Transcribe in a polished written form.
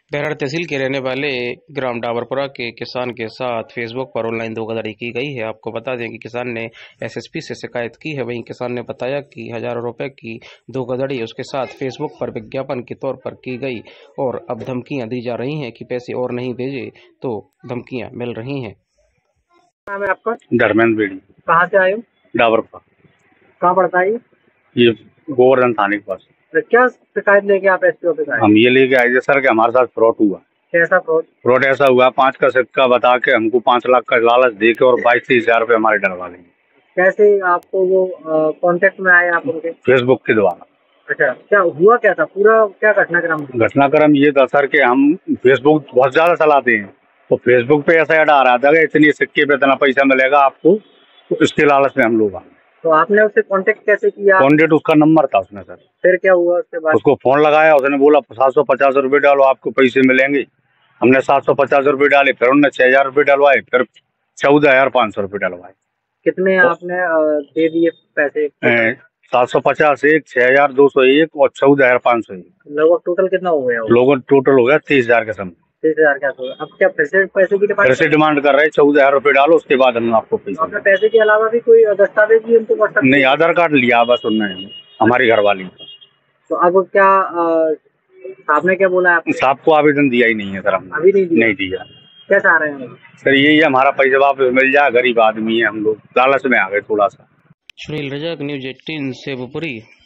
बेरहड़ तहसील के रहने वाले ग्राम डाबरपुरा के किसान के साथ फेसबुक पर ऑनलाइन धोखाधड़ी की गई है। आपको बता दें कि किसान ने एसएसपी से शिकायत की है। वहीं किसान ने बताया कि हजारों रुपए की धोखाधड़ी उसके साथ फेसबुक पर विज्ञापन के तौर पर की गई और अब धमकियां दी जा रही हैं कि पैसे और नहीं भेजे तो धमकियां मिल रही हैं। नाम है आपका? धर्मेंद्र बेड़ी। कहाँ से आए हो? डाबरपुरा। कहाँ पड़ता है ये गोवर्धन थाने के पास। तो क्या शिकायत लेके आप एसपी ऑफिस आए? हम ये लेके आए थे सर कि हमारे साथ फ्रॉड हुआ। कैसा फ्रॉड? फ्रॉड ऐसा हुआ, 5 का सिक्का बता के हमको 5 लाख का लालच दे के और 22-23 हजार रुपये हमारे डरवा लेंगे। कैसे आपको वो कांटेक्ट में आए आप उनके? फेसबुक के द्वारा। अच्छा, क्या हुआ, क्या था पूरा, क्या घटनाक्रम? घटनाक्रम ये था सर कि हम फेसबुक बहुत ज्यादा चलाते हैं, तो फेसबुक पे ऐसा ऐड आ रहा था कि इतनी सिक्के पे इतना पैसा मिलेगा आपको, तो इसके लालच में हम लोग आए। तो आपने उससे कांटेक्ट कैसे किया? कॉन्टेक्ट उसका नंबर था उसमें सर। फिर क्या हुआ उसके बाद? उसको फोन लगाया, उसने बोला 750 रुपये डालो आपको पैसे मिलेंगे। हमने 750 रुपये डाले, फिर उन्होंने 6,000 रुपये डलवाए, फिर 14,500 रुपये डलवाए। कितने आपने दे दिए पैसे? 750 एक, 6,201 और 14,501। लगभग टोटल कितना हो गया? लोगों टोटल हो गया 30,000 के समझ। 30,000 क्या हो? अब क्या पैसे पैसे की फिर से डिमांड कर रहे हैं 14,000 रुपये डालो, उसके बाद हम आपको पैसे। आपने पैसे के अलावा भी कोई दस्तावेज भी उनको व्हाट्सएप? नहीं, आधार कार्ड लिया बस उन्होंने, हमारी घरवाली। तो अब क्या आपने क्या बोला? आपने साहब को आवेदन दिया ही नहीं है सर हमने। अभी नहीं दिया? नहीं दिया। क्या चाह रहे हैं सर यही है, हमारा पैसा वापस मिल जाए, गरीब आदमी है हम लोग, लालच में आ गए थोड़ा सा। सुनील रजक, न्यूज 18 सेवपुरी।